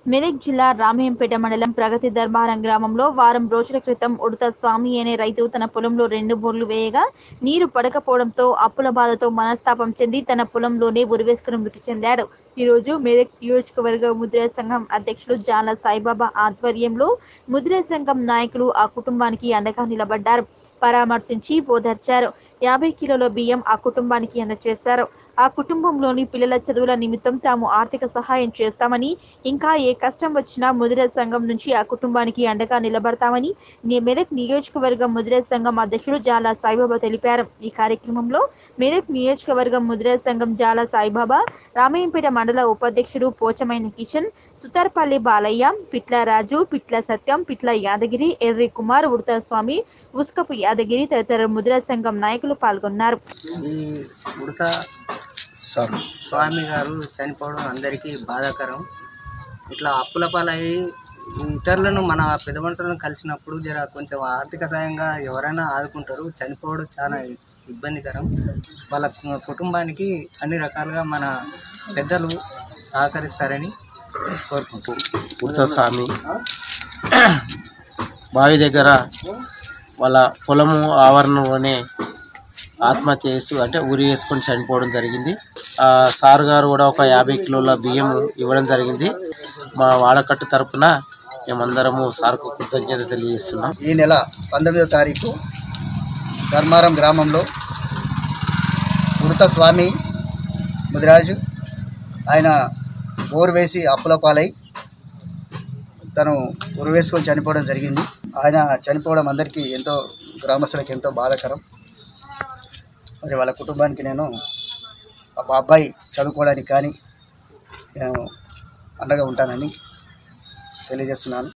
మెదక్ జిల్లా రామయ్యంపేట మండలం ప్రగతి దర్బారం గ్రామంలో వారం రోజుల క్రితం ఉడత స్వామి అనే రైతు తన పొలంలో 2 బోర్లు వేయగా నీరు పడకపోవడంతో అప్పుల బాధతో మనస్తాపం చెంది తన పొలంలోనే ఉరివేసుకుని మృతి చెందాడు. ఈ రోజు మెదక్ నియోజకవర్గ ముద్రా సంఘం అధ్యక్షులు జాల సాయిబాబా ఆధ్వర్యంలో ముద్రా సంఘం నాయకులు ఆ కుటుంబానికి అండగా నిలబడ్డారు. పరామర్శించి ఓదార్చారు. 50 కిలోల బియ్యం ఆ కుటుంబానికి అందజేశారు. ఆ కుటుంబంలోని పిల్లల చదువుల నిమిత్తం తాము ఆర్థిక సహాయం చేస్తామని, ఇంకా ఏ కష్టం వచ్చినా ముద్రా సంఘం నుంచి ఆ కుటుంబానికి అండగా నిలబడతామని మెదక్ నియోజకవర్గం ముద్రా సంఘం అధ్యక్షుడు జాల సాయిబాబా తెలిపారు. ఈ కార్యక్రమంలో మెదక్ నియోజకవర్గం ముద్రా సంఘం జాల సాయిబాబా, రామయ్యంపేట మండల ఉపాధ్యక్షుడు పోచమైన కిషన్, సుతార్పల్లి బాలయ్య, పిట్ల రాజు, పిట్ల సత్యం, పిట్ల యాదగిరి, ఎర్రి కుమార్, ఉడత స్వామి, ఉస్కపు యాదగిరి తదితర ముద్రా సంఘం నాయకులు పాల్గొన్నారు. ఈ ఉడత స్వామి గారు చనిపోవడం అందరికీ బాధాకరం. ఇట్లా అప్పుల పాలయ్యి ఇతరులను మన పెద్ద మనుషులను కలిసినప్పుడు జర కొంచెం ఆర్థిక సాయంగా ఎవరైనా ఆదుకుంటారు. చనిపోవడం చాలా ఇబ్బందికరం. వాళ్ళ కుటుంబానికి అన్ని రకాలుగా మన పెద్దలు సహకరిస్తారని కోరుకుంటూ ఉడత స్వామి బావి దగ్గర వాళ్ళ పొలము ఆవరణలోనే ఆత్మహత్య చేస్తూ అంటే ఉరి వేసుకొని చనిపోవడం జరిగింది. సార్ గారు కూడా ఒక 50 కిలోల బియ్యం ఇవ్వడం జరిగింది. మా వాడకట్టు తరపున మేమందరము సార్కు కృతజ్ఞత తెలియజేస్తున్నాం. ఈ నెల 19వ తారీఖు ధర్మారం గ్రామంలో ఉడత స్వామి ముదిరాజు ఆయన బోరు వేసి అప్పుల పాలై తను ఉరి వేసుకొని చనిపోవడం జరిగింది. ఆయన చనిపోవడం అందరికీ ఎంతో గ్రామస్తులకు ఎంతో బాధాకరం. మరి వాళ్ళ కుటుంబానికి నేను మా అబ్బాయి చదువుకోవడానికి కానీ నేను అండగా ఉంటానని తెలియజేస్తున్నాను.